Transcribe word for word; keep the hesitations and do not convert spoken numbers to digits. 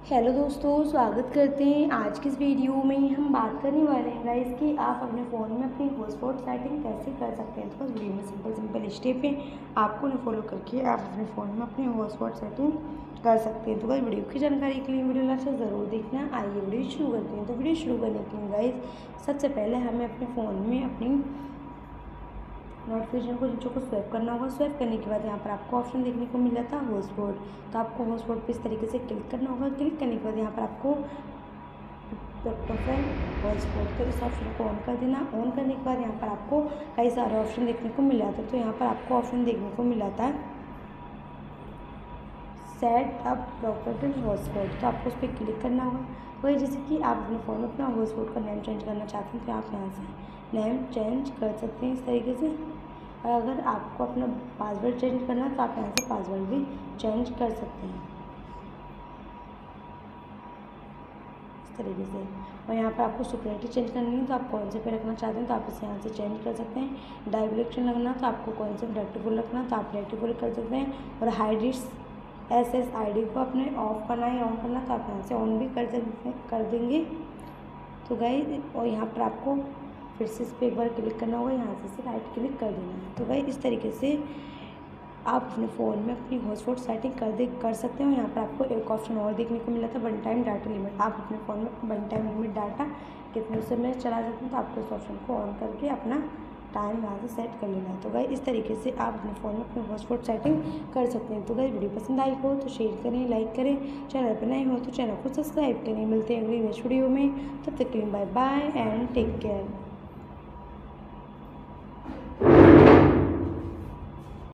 Hello दोस्तों, स्वागत करते हैं। आज की इस वीडियो में हम बात करने वाले हैं गाइस कि आप अपने फ़ोन में अपनी हॉटस्पॉट सेटिंग कैसे कर सकते हैं। तो बस वीडियो में सिंपल सिंपल स्टेप है, आपको उन्हें फॉलो करके आप अपने फ़ोन में अपनी हॉटस्पॉट सेटिंग कर सकते हैं। तो बस वीडियो की जानकारी के लिए वीडियो लास्ट तक ज़रूर देखना। आइए वीडियो शुरू करते हैं। तो वीडियो शुरू करने के लिए गाइस सबसे पहले हमें अपने फ़ोन में अपनी नोटिफिकेशन को नीचे को स्वैप करना होगा। स्वैप करने के बाद यहाँ पर आपको ऑप्शन देखने को मिल जाता है हॉटस्पॉट। तो आपको हॉटस्पॉट पे इस तरीके से क्लिक करना होगा। क्लिक करने के बाद यहाँ पर आपको प्रोफाइल हॉटस्पॉट तो इस ऑप्शन को ऑन कर देना। ऑन करने के बाद यहाँ पर आपको कई सारे ऑप्शन देखने को मिल जाते हैं। तो यहाँ पर आपको ऑप्शन देखने को मिल जाता है सेट अप प्रोफाइल हॉटस्पॉट। तो आपको उस पर क्लिक करना होगा। वही जैसे कि आप अपने फ़ोन में अपना हॉटस्पॉट का नेम चेंज करना चाहते हैं तो आप यहाँ से नेम चेंज कर सकते हैं इस तरीके से। और अगर आपको अपना पासवर्ड चेंज करना है तो आप यहाँ से पासवर्ड भी चेंज कर सकते हैं इस तरीके से। और यहाँ पर आपको सिक्योरिटी चेंज करनी है तो आप कौन से पे रखना चाहते हैं तो आप इसे यहाँ से चेंज कर सकते हैं। डाइवलेक्शन रखना तो आपको कौन से रेक्टिफुल रखना तो आप रेक्टिफुल कर सकते हैं। और हाइडिट्स एस एस आई डी को अपने ऑफ करना है ऑन करना तो आप यहाँ से ऑन भी कर सकते कर देंगे। तो गाइस और यहाँ पर आपको फिर से इस पर एक बार क्लिक करना होगा, यहाँ से राइट क्लिक कर देना है। तो गाइस इस तरीके से आप अपने फ़ोन में अपनी हॉटस्पॉट सेटिंग कर दे कर सकते हो। यहाँ पर आपको एक ऑप्शन और देखने को मिला था वन टाइम डाटा लिमिट। आप अपने फ़ोन में वन टाइम लिमिट डाटा कितने समय चला सकते हैं तो आपको इस ऑप्शन को ऑन करके अपना टाइम यहाँ से सेट कर लेना है। तो गाइस इस तरीके से आप अपने फ़ोन में अपनी हॉटस्पॉट सेटिंग कर सकते हैं। तो गाइस वीडियो पसंद आई हो तो शेयर करें, लाइक करें, चैनल पर नए हो तो चैनल को सब्सक्राइब करें। मिलते हैं अगली नेक्स्ट वीडियो में, तब तक के लिए bye bye and take care.